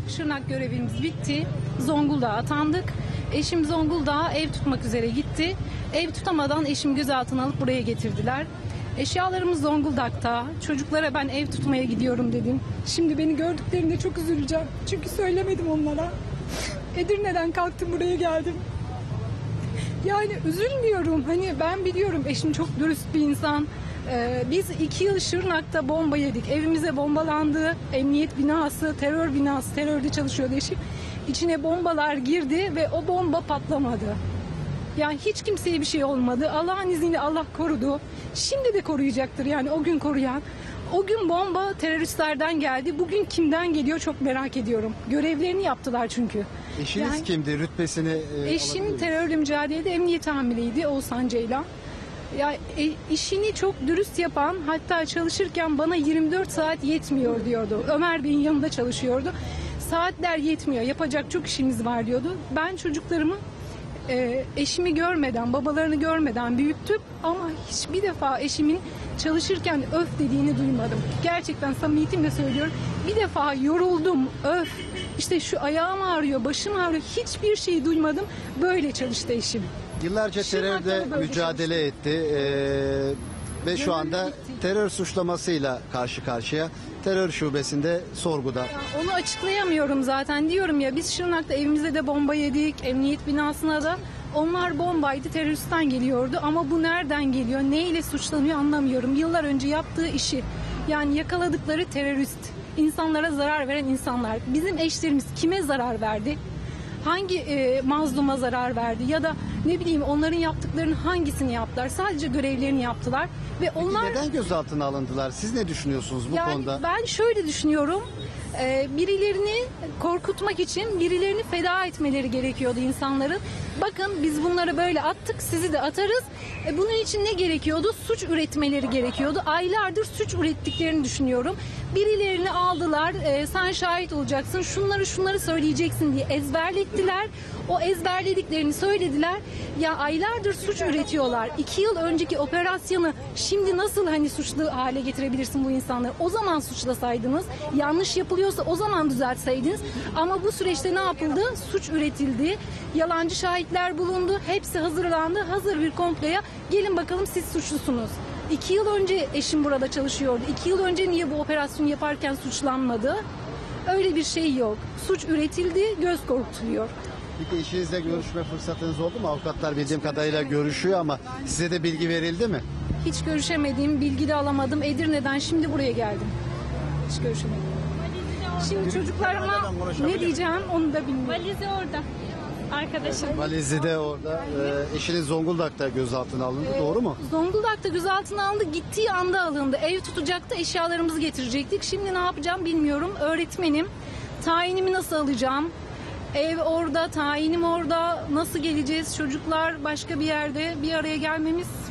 Şırnak görevimiz bitti. Zonguldak'a atandık. Eşim Zonguldak'a ev tutmak üzere gitti. Ev tutamadan eşim gözaltına alıp buraya getirdiler. Eşyalarımız Zonguldak'ta. Çocuklara ben ev tutmaya gidiyorum dedim. Şimdi beni gördüklerinde çok üzüleceğim. Çünkü söylemedim onlara. Edirne'den kalktım buraya geldim. Yani üzülmüyorum. Hani ben biliyorum eşim çok dürüst bir insan. Biz 2 yıl Şırnak'ta bomba yedik. Evimize bombalandı. Emniyet binası, terör binası, terörde çalışıyordu eşim. İçine bombalar girdi ve o bomba patlamadı. Yani hiç kimseye bir şey olmadı. Allah'ın izniyle Allah korudu. Şimdi de koruyacaktır yani o gün koruyan. O gün bomba teröristlerden geldi. Bugün kimden geliyor çok merak ediyorum. Görevlerini yaptılar çünkü. Eşiniz Yani, kimdi? Rütbesini eşim terörle mücadelede emniyet amiriydi Oğuzhan Ceylan. Ya işini çok dürüst yapan, hatta çalışırken bana 24 saat yetmiyor diyordu. Ömer Bey'in yanında çalışıyordu. Saatler yetmiyor, yapacak çok işimiz var diyordu. Ben çocuklarımı eşimi görmeden, babalarını görmeden büyüttüm ama hiçbir defa eşimin çalışırken öf dediğini duymadım. Gerçekten samimiyetimle söylüyorum. Bir defa yoruldum, öf, işte şu ayağım ağrıyor, başım ağrıyor, hiçbir şey duymadım. Böyle çalıştı eşim. Yıllarca terörde mücadele etti ve şu anda terör suçlamasıyla karşı karşıya. Terör şubesinde sorguda. Onu açıklayamıyorum zaten. Diyorum ya, biz Şırnak'ta evimize de bomba yedik, emniyet binasına da. Onlar bombaydı, teröristten geliyordu ama bu nereden geliyor, neyle suçlanıyor anlamıyorum. Yıllar önce yaptığı işi, yani yakaladıkları terörist, insanlara zarar veren insanlar. Bizim eşlerimiz kime zarar verdi? Hangi mazluma zarar verdi ya da ne bileyim onların yaptıklarının hangisini yaptılar? Sadece görevlerini yaptılar ve onlar... Peki neden gözaltına alındılar? Siz ne düşünüyorsunuz bu konuda? Ben şöyle düşünüyorum. Birilerini korkutmak için birilerini feda etmeleri gerekiyordu insanların. Bakın biz bunları böyle attık, sizi de atarız. Bunun için ne gerekiyordu? Suç üretmeleri gerekiyordu. Aylardır suç ürettiklerini düşünüyorum. Birilerini aldılar, sen şahit olacaksın, şunları söyleyeceksin diye ezberlettiler. O ezberlediklerini söylediler. Ya aylardır suç üretiyorlar. 2 yıl önceki operasyonu şimdi nasıl hani suçlu hale getirebilirsin bu insanları? O zaman suçlasaydınız, yanlış yapılıyorsa o zaman düzeltseydiniz. Ama bu süreçte ne yapıldı? Suç üretildi. Yalancı şahitler bulundu. Hepsi hazırlandı. Hazır bir komploya gelin bakalım siz suçlusunuz. 2 yıl önce eşim burada çalışıyordu. 2 yıl önce niye bu operasyonu yaparken suçlanmadı? Öyle bir şey yok. Suç üretildi, göz korkutuluyor. Peki eşinizle görüşme fırsatınız oldu mu? Avukatlar bildiğim kadarıyla görüşüyor ama size de bilgi verildi mi? Hiç görüşemedim, bilgi de alamadım. Edirne'den şimdi buraya geldim. Hiç görüşemedim. Şimdi çocuklarıma ne diyeceğim onu da bilmiyorum. Valizi orada. Arkadaşım. Valizi de orada. Eşiniz Zonguldak'ta gözaltına alındı. Doğru mu? Zonguldak'ta gözaltına alındı. Gittiği anda alındı. Ev tutacaktı. Eşyalarımızı getirecektik. Şimdi ne yapacağım bilmiyorum. Öğretmenim. Tayinimi nasıl alacağım? Ev orada, tayinim orada. Nasıl geleceğiz? Çocuklar başka bir yerde. Bir araya gelmemiz